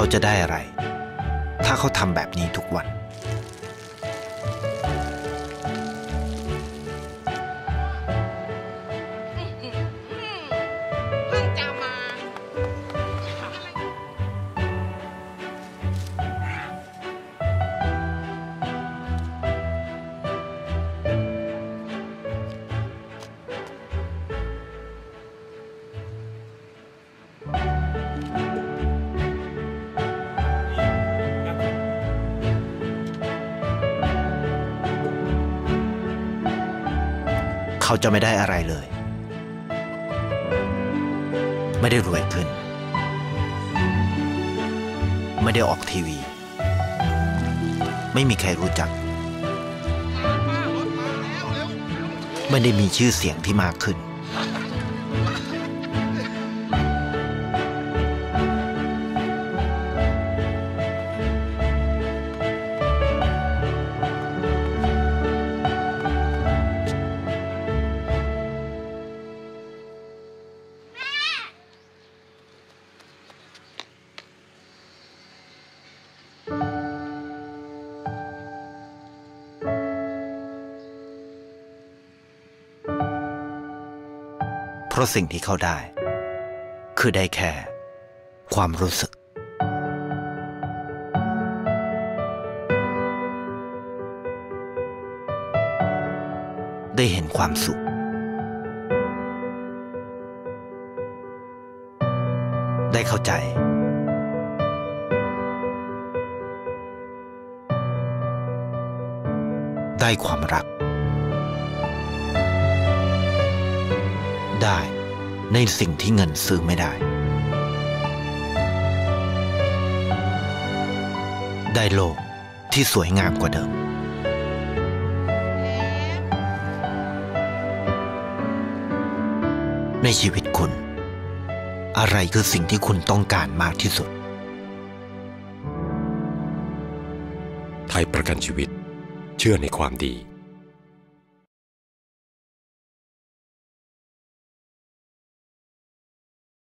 จะได้อะไรถ้าเขาทำแบบนี้ทุกวันเขาจะไม่ได้อะไรเลยไม่ได้รวยขึ้นไม่ได้ออกทีวีไม่มีใครรู้จักไม่ได้มีชื่อเสียงที่มากขึ้นเพราะสิ่งที่เขาได้คือได้แค่ความรู้สึกได้เห็นความสุขได้เข้าใจได้ความรักได้ในสิ่งที่เงินซื้อไม่ได้ได้โลกที่สวยงามกว่าเดิมในชีวิตคุณอะไรคือสิ่งที่คุณต้องการมากที่สุดไทยประกันชีวิตเชื่อในความดี